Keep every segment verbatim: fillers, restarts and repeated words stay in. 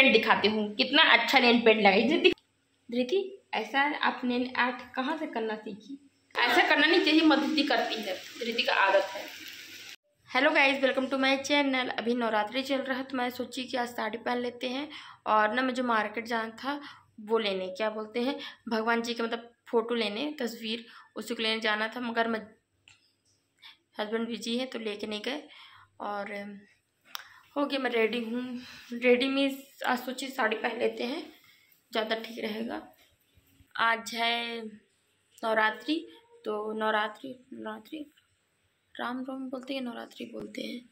Paint दिखाती हूँ, कितना अच्छा नेल पेंट लगा। धृति ऐसा आप नेल आर्ट कहाँ से करना सीखी? ऐसा करना नहीं चाहिए, मधुति करती है, धृति का आदत है। Hello guys, welcome to my channel. अभी नवरात्रि चल रहा है तो मैं सोची कि आज साड़ी पहन लेते हैं और ना मुझे मार्केट जाना था, वो लेने क्या बोलते हैं भगवान जी के मतलब फ़ोटो लेने, तस्वीर उसी को लेने जाना था, मगर मैं हस्बैंड बिजी है तो लेके नहीं गए। और हो गया, मैं रेडी हूँ। रेडी में आज सोची साड़ी पहन लेते हैं, ज़्यादा ठीक रहेगा। आज है नवरात्रि, तो नवरात्रि नवरात्रि राम राम बोलते हैं, नवरात्रि बोलते हैं।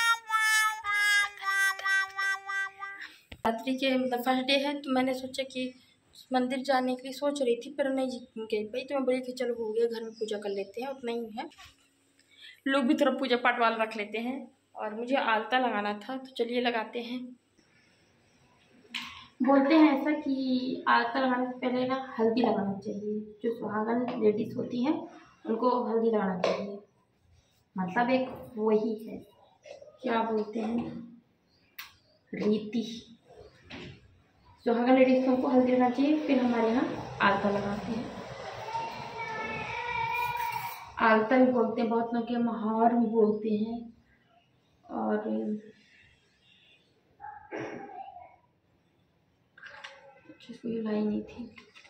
नवरात्रि के मतलब फर्स्ट डे है तो मैंने सोचा कि मंदिर जाने के लिए सोच रही थी, पर नहीं गई भाई, तो मैं बोली कि चलो हो गया, घर में पूजा कर लेते हैं, उतना ही है। लोग भी थोड़ा पूजा पाठ वाला रख लेते हैं। और मुझे आलता लगाना था तो चलिए लगाते हैं। बोलते हैं ऐसा कि आलता लगाने से पहले ना हल्दी लगाना चाहिए, जो सुहागन लेडीज होती हैं उनको हल्दी लगाना चाहिए, मतलब एक वही है, क्या बोलते हैं, रीति। सुहागन लेडीज को हमको हल्दी लगाना चाहिए, फिर हमारे यहाँ आलता लगाते हैं। आलता भी बोलते हैं, बहुत लोग के महावर भी बोलते हैं। और कोई लाई नहीं थी।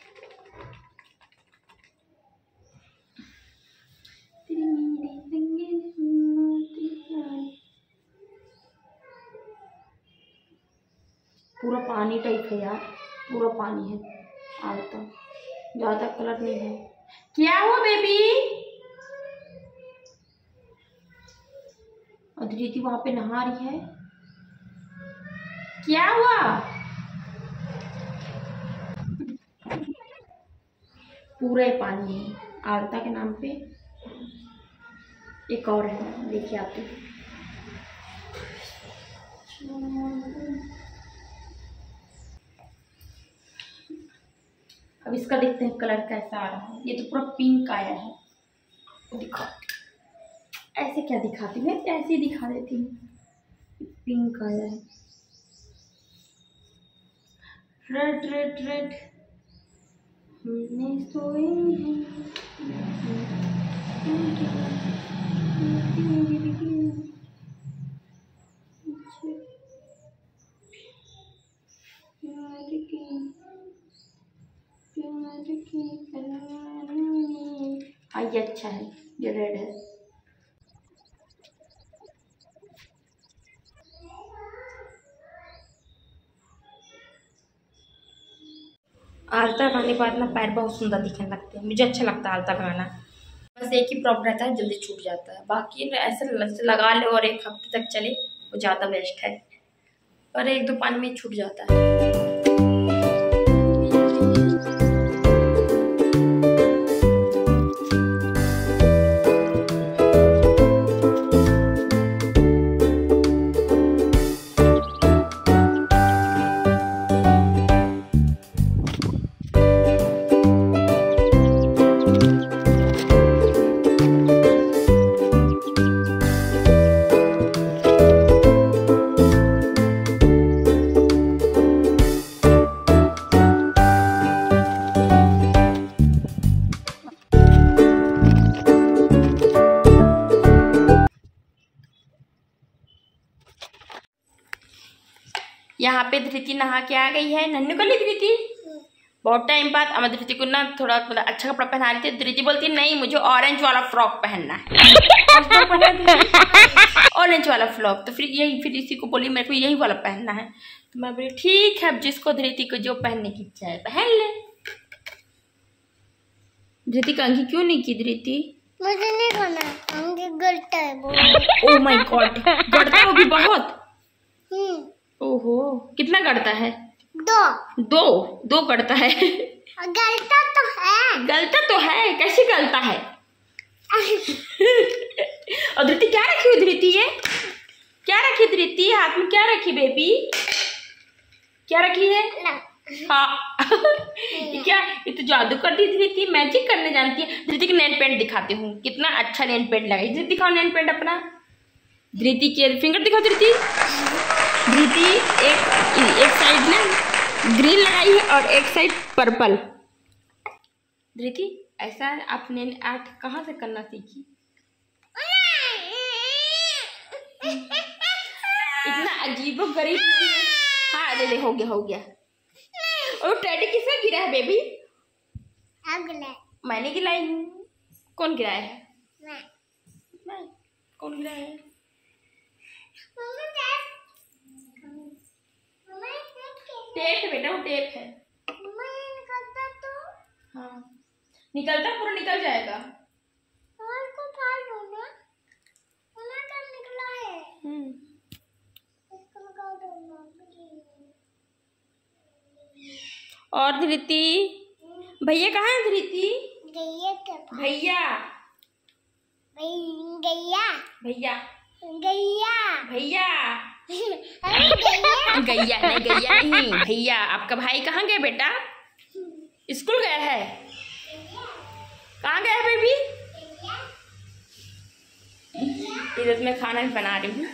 पूरा पानी टाइप है यार, पूरा पानी है आलता, ज़्यादा कलर नहीं है। क्या हुआ बेबी? अदिति वहां पे नहा रही है, क्या हुआ? पूरा पानी है आलता के नाम पे। एक और है, लेके आती हूँ। अब इसका देखते हैं कलर कैसा आ रहा है। ये तो पूरा पिंक आया है, दिखा ऐसे क्या दिखाती हूँ, ऐसे ही दिखा देती हूँ। पिंक आया है, रेड रेड रेड हमने सोए हैं। हाँ ये अच्छा है, ये रेड है। आलता लगाने के बाद ना पैर बहुत सुंदर दिखने लगते हैं, मुझे अच्छा लगता है आलता लगाना। बस एक ही प्रॉब्लम रहता है, जल्दी छूट जाता है। बाकी ऐसे लगा ले और एक हफ्ते तक चले, वो ज़्यादा बेस्ट है, और एक दो पानी में छूट जाता है। यहाँ पे धृति नहा के आ गई है। नन्नू को ली धृति बहुत टाइम बाद। अब धृति को ना थोड़ा थोड़ा अच्छा कपड़ा पहना रही थी। धृति बोलती है नहीं, मुझे ऑरेंज वाला फ्रॉक पहनना है। ऑरेंज वाला फ्रॉक, तो फिर यही फिर इसी को बोली मेरे को यही वाला पहनना है। तो मैं बोली ठीक है, अब जिसको धृति को जो पहनने की इच्छा है पहन ले। धृति कंघी क्यों नहीं की? धृति मुझे नहीं खाना, हमके गलता है। ओह माय गॉड, गड़ता है वो भी बहुत। हम्म ओहो, कितना गड़ता है? दो दो दो गड़ता है। गलता तो है, गलता तो है, कैसे गलता है? और धृति क्या रखी हुई? धृति ये क्या रखी? धृति हाथ में क्या रखी? बेबी क्या रखी है? हाँ ये क्या, ये तो जादू कर दी धृति, मैजिक करने जानती है। धृति की नेल पेंट दिखाती हूँ, कितना अच्छा नेल पेंट लगा। धृति दिखाओ नेल पेंट अपना। धृति के फिंगर दिखाओ। धृति धृति एक एक साइड ना ग्रीन लगाई है और एक साइड पर्पल। धृति ऐसा आपने आर्ट कहाँ से करना सीखी? इतना अजीबो गरीब नहीं है। हाँ दे दे, हो गया हो गया। और टेडी किसका गिरा है बेबी? अगले मैंने गिराई हूँ। कौन गिराया है? मैं। मैं। कौन गिराया है? टेप बेटा, वो टेप है। निकलता तो हाँ निकलता, पूरा निकल जाएगा। को फाड़ दो ना। कब निकला है? हम्म इसको निकाल दो ना। और धृति भैया कहाँ है? धृति गैया क्या? भैया गैया भैया गैया भैया अरे गैया गैया नहीं, गैया नहीं, भैया। आपका भाई कहाँ गया बेटा? स्कूल गया है? कहाँ गया है बेबी? इधर मैं खाना भी बना रही हूँ।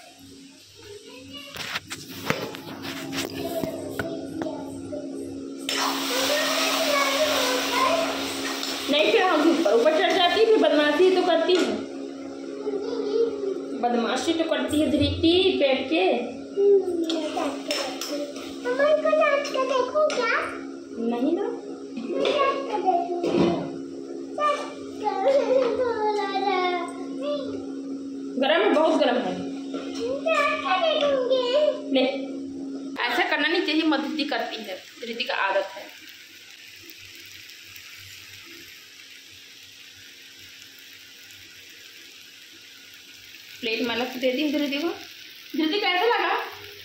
नहीं फिर हम ऊपर ऊपर चढ़ जाती, फिर बदमाशी तो करती है। बदमाशी तो करती है धृति बैठ के। देखो क्या? नहीं ना, गरम है, बहुत गरम है। ले, ऐसा करना नहीं चाहिए, मदद करती है, धृति का आदत है। प्लेट में अलग से दे दी धृति को। धृति कैसा लगा?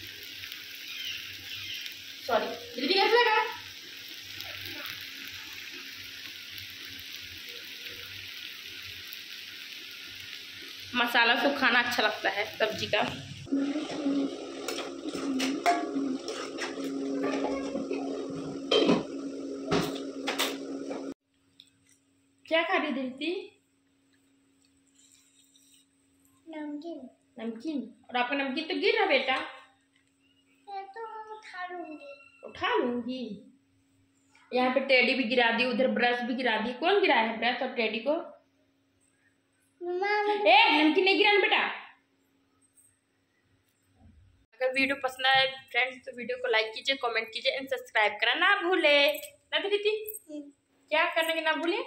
सॉरी धृति कैसा लगा? मसाला से खाना अच्छा लगता है सब्जी का। क्या खा रही धृति? नमकीन। नमकीन? और आपका नमकीन तो गिर रहा बेटा। मैं तो उठा लूंगी। उठा लूंगी। यहाँ पे टेडी भी गिरा दी, उधर ब्रश भी गिरा दी। कौन गिराया है ब्रश और टेडी को? ए नमकीन नहीं गिराना बेटा। अगर वीडियो पसंद आए फ्रेंड्स तो वीडियो को लाइक कीजिए, कमेंट कीजिए एंड सब्सक्राइब करना ना भूले। ना धृति क्या करने के ना भूले?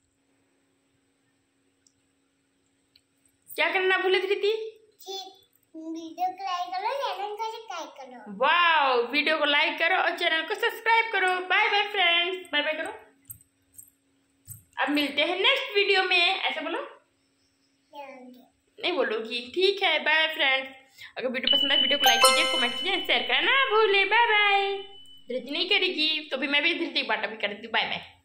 क्या करना ना भूले धृति? वीडियो को लाइक करो, चैनल को सब्सक्राइब करो। वाओ, वीडियो को लाइक करो और चैनल को सब्सक्राइब करो। Bye bye friends, bye bye करो। अब मिलते हैं नेक्स्ट वीडियो में। ऐसा बोलो। नहीं बोलोगी? ठीक है, बाय फ्रेंड्स। अगर वीडियो पसंद आए वीडियो को लाइक कीजिए, कमेंट कीजिए, शेयर करना ना भूले। Bye bye. धृति नहीं करेगी तो भी मैं भी धृति बाटा भी कर देती हूँ। Bye bye.